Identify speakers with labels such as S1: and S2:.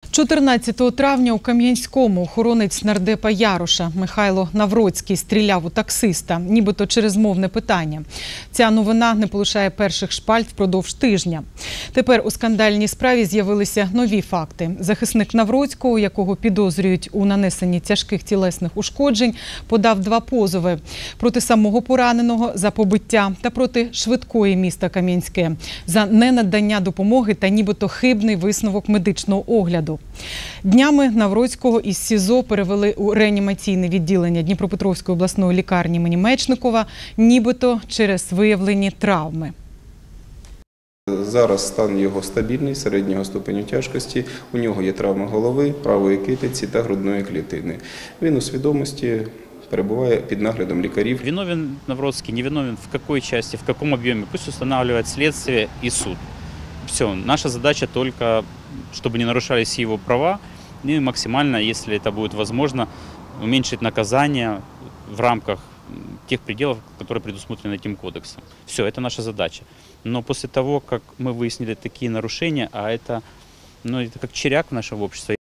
S1: 14 травня у Кам'янському охоронець нардепа Яроша Михайло Навроцький стріляв у таксиста, нібито через мовне питання. Ця новина не полишає перших шпальт впродовж тижня. Тепер у скандальній справі з'явилися нові факти. Захисник Навроцького, якого підозрюють у нанесенні тяжких тілесних ушкоджень, подав 2 позови – проти самого пораненого за побиття та проти швидкої міста Кам'янське за ненадання допомоги та нібито хибний висновок медичного огляду. Днями Навроцького із СІЗО перевели у реанімаційне відділення Дніпропетровської обласної лікарні імені Мечникова, нібито через виявлені травми.
S2: Зараз стан його стабільний, середнього ступеню тяжкості. У нього є травма голови, правої китиці та грудної клітини. Він у свідомості, перебуває під наглядом лікарів.
S3: Виновен Навроцький, не виновен в какой части, в каком объеме, пусть устанавливает следствие и суд. Все, наша задача только, чтобы не нарушались его права, и максимально, если это будет возможно, уменьшить наказание в рамках тех пределов, которые предусмотрены этим кодексом. Все, это наша задача. Но после того, как мы выяснили такие нарушения, а это как червяк в нашем обществе,